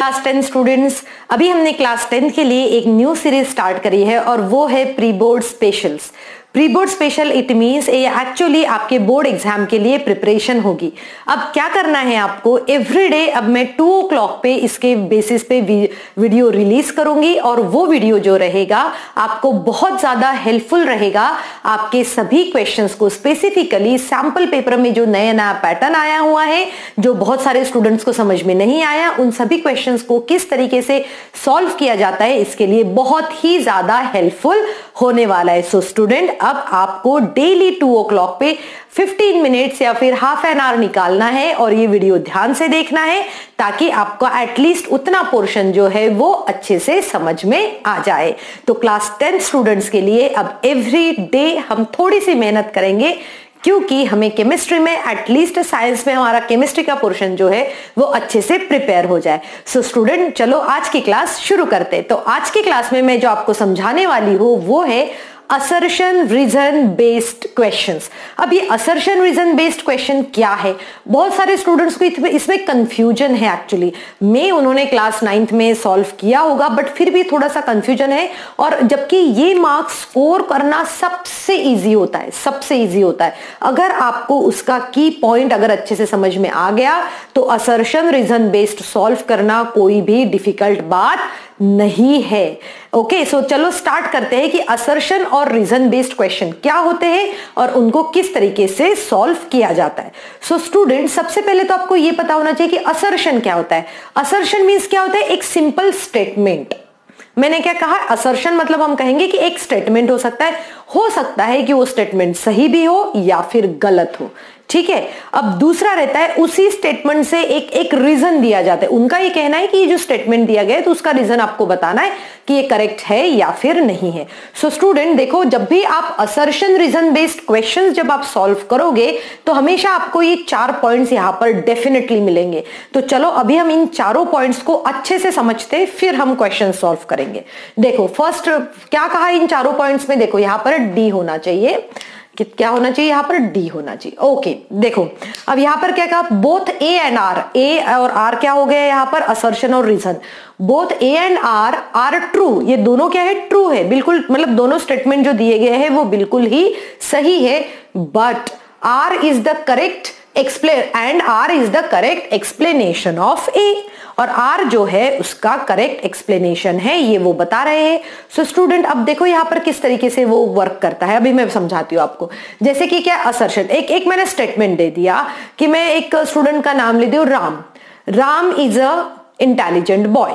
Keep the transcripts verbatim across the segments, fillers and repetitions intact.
Class ten students, अभी हमने class ten के लिए एक न्यू सीरीज स्टार्ट करी है और वो है pre board specials. Pre board special it means ये एक्चुअली आपके बोर्ड एग्जाम के लिए प्रिपरेशन होगी। अब क्या करना है आपको, एवरीडे अब मैं टू ओ क्लॉक पे इसके बेसिस पे वीडियो रिलीज करूंगी और वो वीडियो जो रहेगा आपको बहुत ज्यादा हेल्पफुल रहेगा। आपके सभी क्वेश्चंस को स्पेसिफिकली सैंपल पेपर में जो नया नया पैटर्न आया हुआ है, जो बहुत सारे स्टूडेंट्स को समझ में नहीं आया, उन सभी क्वेश्चंस को किस तरीके से सॉल्व किया जाता है इसके लिए बहुत ही ज्यादा हेल्पफुल होने वाला है। सो स्टूडेंट, अब आपको डेली टू ओ क्लॉक पे फिफ्टीन मिनट्स या फिर हाफ एन आवर निकालना है और ये वीडियो ध्यान से देखना है ताकि आपको एटलीस्ट उतना पोर्शन जो है वो अच्छे से समझ में आ जाए। तो क्लास टेन स्टूडेंट्स के लिए अब एवरी डे हम थोड़ी सी मेहनत करेंगे, क्योंकि हमें केमिस्ट्री में एटलीस्ट साइंस में हमारा केमिस्ट्री का पोर्शन जो है वो अच्छे से प्रिपेयर हो जाए। सो स्टूडेंट, चलो आज की क्लास शुरू करते हैं। तो आज की क्लास में मैं जो आपको समझाने वाली हूँ वो है असर्शन रीजन बेस्ड क्वेश्चंस। अब ये असर्शन रीजन बेस्ड क्वेश्चन क्या है, बहुत सारे स्टूडेंट्स को इसमें कंफ्यूजन है। एक्चुअली में उन्होंने क्लास नाइन्थ में सॉल्व किया होगा बट फिर भी थोड़ा सा कंफ्यूजन है, और जबकि ये मार्क्स स्कोर करना सबसे इजी होता है, सबसे इजी होता है। अगर आपको उसका की पॉइंट अगर अच्छे से समझ में आ गया तो असर्शन रीजन बेस्ड सॉल्व करना कोई भी डिफिकल्ट बात नहीं है। ओके, सो चलो स्टार्ट करते हैं कि असर्शन और रीजन बेस्ड क्वेश्चन क्या होते हैं और उनको किस तरीके से सॉल्व किया जाता है। सो स्टूडेंट, सबसे पहले तो आपको ये पता होना चाहिए कि असर्शन क्या होता है। असर्शन मींस क्या होता है, एक सिंपल स्टेटमेंट। मैंने क्या कहा, असर्शन मतलब हम कहेंगे कि एक स्टेटमेंट हो सकता है हो सकता है कि वो स्टेटमेंट सही भी हो या फिर गलत हो, ठीक है। अब दूसरा रहता है उसी स्टेटमेंट से एक एक रीजन दिया जाता है। उनका ये कहना है कि ये जो स्टेटमेंट दिया गया है तो उसका रीजन आपको बताना है कि ये करेक्ट है या फिर नहीं है। सो स्टूडेंट देखो, जब भी आप असर्शन रीजन बेस्ड क्वेश्चंस जब आप सॉल्व करोगे तो हमेशा आपको ये चार पॉइंट्स यहां पर डेफिनेटली मिलेंगे। तो चलो अभी हम इन चारों पॉइंट्स को अच्छे से समझते फिर हम क्वेश्चन सॉल्व करेंगे। देखो फर्स्ट क्या कहा इन चारों पॉइंट्स में, देखो यहां पर डी होना चाहिए, कि क्या होना चाहिए, यहां पर डी होना चाहिए। ओके, देखो अब यहां पर क्या कहा, both A and R, A और आर क्या हो गया यहां पर, असर्शन और reason. Both A and R are true, ये दोनों क्या है, ट्रू है, बिल्कुल, मतलब दोनों स्टेटमेंट जो दिए गए हैं वो बिल्कुल ही सही है। But R is the correct explain and R is the correct explanation of A, और आर जो है उसका करेक्ट एक्सप्लेनेशन है, ये वो बता रहे हैं। सो स्टूडेंट, अब देखो यहां पर किस तरीके से वो वर्क करता है, अभी मैं समझाती हूँ आपको। जैसे कि क्या असर्शन, एक एक मैंने स्टेटमेंट दे दिया कि मैं एक स्टूडेंट का नाम ले दी हूं Ram. Ram is a intelligent boy,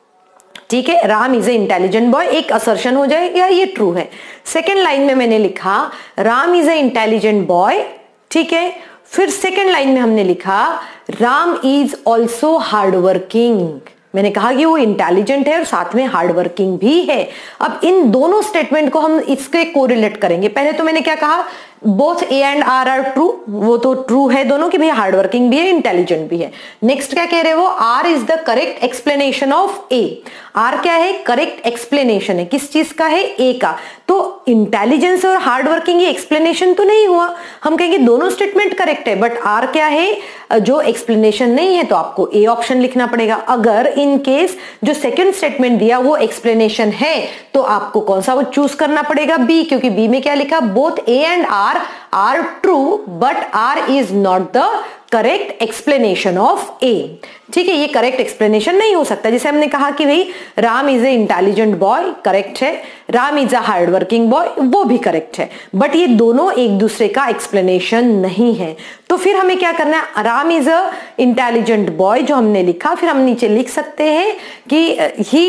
ठीक है, Ram is a intelligent boy, एक असर्शन हो जाएगा, ये ट्रू है। सेकेंड लाइन में मैंने लिखा Ram is a intelligent boy, ठीक है। फिर सेकेंड लाइन में हमने लिखा Ram is also hard working, मैंने कहा कि वो इंटेलिजेंट है और साथ में हार्ड वर्किंग भी है। अब इन दोनों स्टेटमेंट को हम इसके कोरिलेट करेंगे। पहले तो मैंने क्या कहा, both A and R are true, वो तो ट्रू है दोनों कि भाई हार्ड वर्किंग भी है, इंटेलिजेंट भी है। नेक्स्ट क्या कह रहे हैं वो, R is the correct explanation of A. R क्या है, करेक्ट एक्सप्लेनेशन है, किस चीज का है, ए का। तो इंटेलिजेंस और हार्ड वर्किंग ये एक्सप्लेनेशन तो नहीं हुआ, हम कहेंगे दोनों स्टेटमेंट करेक्ट है, बट आर क्या है, जो एक्सप्लेनेशन नहीं है, तो आपको ए ऑप्शन लिखना पड़ेगा। अगर इन केस जो सेकंड स्टेटमेंट दिया वो एक्सप्लेनेशन है तो आपको कौन सा वो चूज करना पड़ेगा, बी, क्योंकि बी में क्या लिखा, both A and R are true but R is not the correct explanation of A, ठीक है, ये करेक्ट एक्सप्लेनेशन नहीं हो सकता। जैसे हमने कहा कि भाई Ram is a intelligent boy, correct है, Ram is a hard working boy, वो भी करेक्ट है, बट ये दोनों एक दूसरे का एक्सप्लेनेशन नहीं है। तो फिर हमें क्या करना है, Ram is a intelligent boy जो हमने लिखा, फिर हम नीचे लिख सकते हैं कि he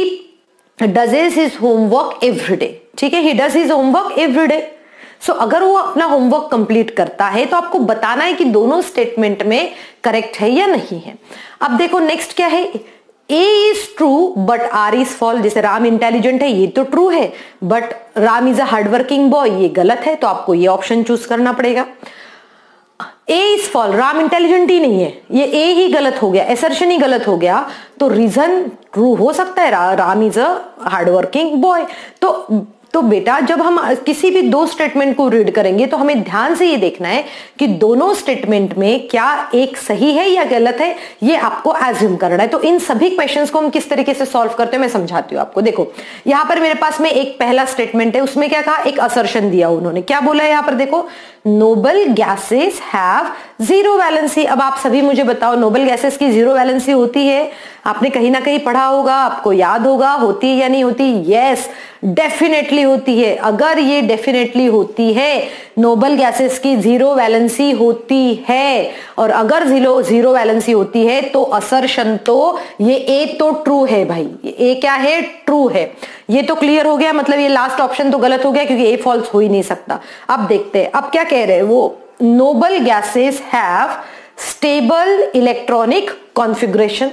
does his homework every day, ठीक है, he does his homework every day. So so, अगर वो अपना होमवर्क कंप्लीट करता है तो आपको बताना है कि दोनों स्टेटमेंट में करेक्ट है या नहीं है। अब देखो नेक्स्ट क्या है, A is true but R is false. जैसे राम इंटेलिजेंट है, ये तो ट्रू है, but Ram is a hard working boy, ये गलत है, तो आपको ये ऑप्शन चूज करना पड़ेगा। A is false, Ram intelligent ही नहीं है, ये ए ही गलत हो गया, असर्शन ही गलत हो गया, तो रीजन ट्रू हो सकता है, रा, Ram is a hard working boy. तो तो बेटा जब हम किसी भी दो स्टेटमेंट को रीड करेंगे तो हमें ध्यान से ये देखना है कि दोनों स्टेटमेंट में क्या एक सही है या गलत है, ये आपको एज्यूम करना है। तो इन सभी क्वेश्चंस को हम किस तरीके से सॉल्व करते हैं मैं समझाती हूँ आपको। देखो यहां पर मेरे पास में एक पहला स्टेटमेंट है, उसमें क्या कहा, एक असर्शन दिया उन्होंने। क्या बोला है यहां पर, देखो noble gases have zero valency. अब आप सभी मुझे बताओ नोबल गैसेस की जीरो वैलेंसी होती है? आपने कहीं ना कहीं पढ़ा होगा, आपको याद होगा, होती है या नहीं होती? यस, डेफिनेटली होती है। अगर ये डेफिनेटली होती है, नोबल गैसेस की जीरो वैलेंसी होती है, और अगर जीरो जीरो वैलेंसी होती है तो असर्शन तो ये ए तो ट्रू है भाई, ए क्या है, ट्रू है। ये तो क्लियर हो गया, मतलब ये लास्ट ऑप्शन तो गलत हो गया क्योंकि ए फॉल्स हो ही नहीं सकता। अब देखते हैं अब क्या कह रहे हैं वो, noble gases have stable electronic configuration.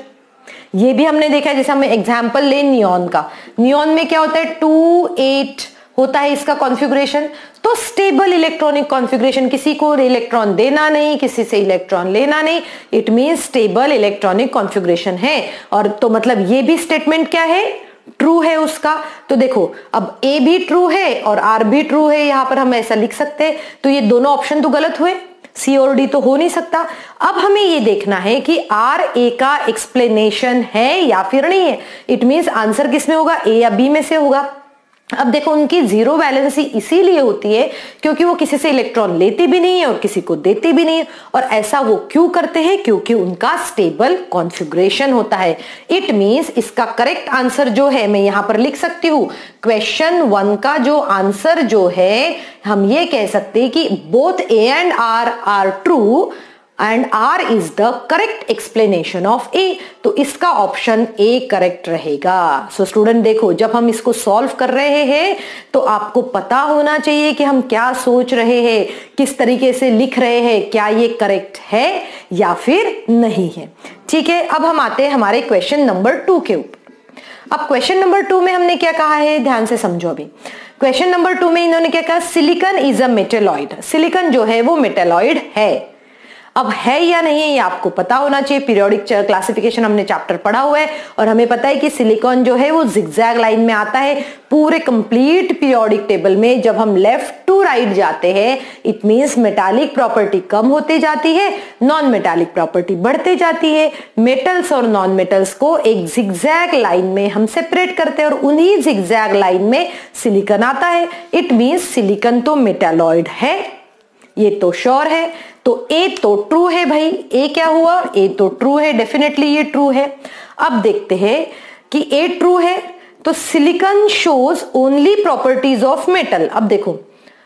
ये भी हमने देखा है, जैसे हम एग्जांपल ले नियॉन का, नियॉन में क्या होता है, टू एट होता है इसका कॉन्फ़िगरेशन। तो स्टेबल इलेक्ट्रॉनिक कॉन्फ़िगरेशन, किसी को इलेक्ट्रॉन देना नहीं, किसी से इलेक्ट्रॉन लेना नहीं, it means stable electronic configuration है। और तो मतलब ये भी स्टेटमेंट क्या है, ट्रू है उसका। तो देखो अब ए भी ट्रू है और आर भी ट्रू है, यहां पर हम ऐसा लिख सकते हैं। तो ये दोनों ऑप्शन तो गलत हुए, सी और डी तो हो नहीं सकता। अब हमें ये देखना है कि आर ए का एक्सप्लेनेशन है या फिर नहीं है। इट मींस आंसर किसमें होगा, ए या बी में से होगा। अब देखो उनकी जीरो वैलेंसी इसीलिए होती है क्योंकि वो किसी से इलेक्ट्रॉन लेती भी नहीं है और किसी को देती भी नहीं है। और ऐसा वो क्यों करते हैं, क्योंकि उनका स्टेबल कॉन्फ़िगरेशन होता है। इट मींस इसका करेक्ट आंसर जो है मैं यहां पर लिख सकती हूं, क्वेश्चन वन का जो आंसर जो है हम ये कह सकते हैं कि both A and R are true and R is the correct explanation of A. तो इसका ऑप्शन ए करेक्ट रहेगा। सो स्टूडेंट देखो जब हम इसको सॉल्व कर रहे हैं तो आपको पता होना चाहिए कि हम क्या सोच रहे हैं, किस तरीके से लिख रहे हैं, क्या ये करेक्ट है या फिर नहीं है। ठीक है, अब हम आते हैं हमारे क्वेश्चन नंबर टू के ऊपर। अब क्वेश्चन नंबर टू में हमने क्या कहा है, ध्यान से समझो। अभी क्वेश्चन नंबर टू में इन्होंने क्या कहा, silicon is a metalloid. Silicon जो है वो मेटेलॉइड है। अब है या नहीं है ये आपको पता होना चाहिए। पीरियोडिक क्लासिफिकेशन हमने चैप्टर पढ़ा हुआ है और हमें पता है कि सिलिकॉन जो है वो जिगजैग लाइन में आता है। पूरे कंप्लीट पीरियोडिक टेबल में जब हम लेफ्ट टू राइट जाते हैं इट मींस मेटालिक प्रॉपर्टी कम होती जाती है, नॉन मेटालिक प्रॉपर्टी बढ़ते जाती है। मेटल्स और नॉन मेटल्स को एक जिगजैग लाइन में हम सेपरेट करते हैं और उन्हीं जिगजैग लाइन में सिलिकॉन आता है। इट मींस सिलिकॉन तो मेटालॉइड है, ये तो श्योर है। तो ए तो ट्रू है भाई, ए क्या हुआ, ए तो ट्रू है, डेफिनेटली ये ट्रू है। अब देखते हैं कि ए ट्रू है तो silicon shows only properties of metal. अब देखो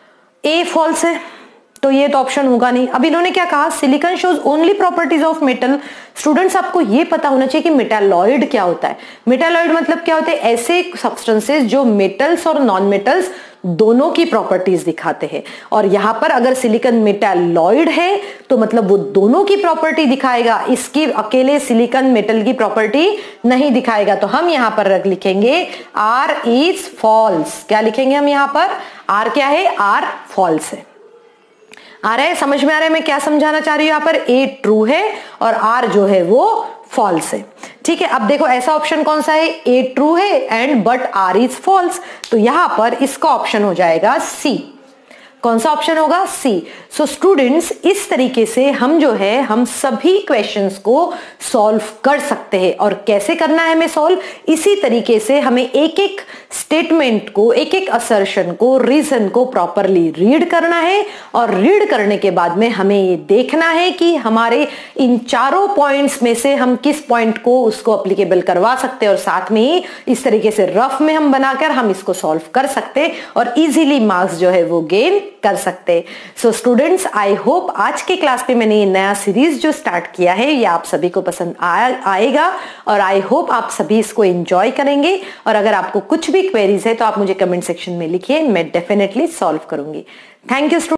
ए फॉल्स है तो ये तो ऑप्शन होगा नहीं। अब इन्होंने क्या कहा, silicon shows only properties of metal. Students आपको ये पता होना चाहिए कि मेटालॉइड क्या होता है। मेटालॉइड मतलब क्या होते हैं, ऐसे सब्सटेंसेस जो मेटल्स और नॉन मेटल्स दोनों की प्रॉपर्टीज दिखाते हैं। और यहां पर अगर सिलिकॉन मेटालॉइड है तो मतलब वो दोनों की प्रॉपर्टी दिखाएगा, इसकी अकेले सिलिकॉन मेटल की प्रॉपर्टी नहीं दिखाएगा। तो हम यहां पर रख लिखेंगे आर इज फॉल्स। क्या लिखेंगे हम यहां पर, आर क्या है, आर फॉल्स है। आ रहा है, समझ में आ रहा है मैं क्या समझाना चाह रही हूं। यहां पर ए ट्रू है और आर जो है वो फॉल्स है। ठीक है, अब देखो ऐसा ऑप्शन कौन सा है, ए ट्रू है and but R is false. तो यहां पर इसका ऑप्शन हो जाएगा सी। कौन सा ऑप्शन होगा, सी। सो स्टूडेंट्स इस तरीके से हम जो है हम सभी क्वेश्चंस को सॉल्व कर सकते हैं। और कैसे करना है हमें सॉल्व, इसी तरीके से हमें एक एक स्टेटमेंट को, एक एक असर्शन को, रीजन को प्रॉपरली रीड करना है। और रीड करने के बाद में हमें ये देखना है कि हमारे इन चारों पॉइंट्स में से हम किस पॉइंट को उसको अप्लीकेबल करवा सकते हैं। और साथ में ही इस तरीके से रफ में हम बनाकर हम इसको सॉल्व कर सकते हैं और इजीली मार्क्स जो है वो गेन कर सकते। सो स्टूडेंट्स आई होप आज के क्लास पे मैंने ये नया सीरीज जो स्टार्ट किया है ये आप सभी को पसंद आ, आएगा और आई होप आप सभी इसको एंजॉय करेंगे। और अगर आपको कुछ भी क्वेरीज है तो आप मुझे कमेंट सेक्शन में लिखिए, मैं डेफिनेटली सॉल्व करूंगी। Thank you students.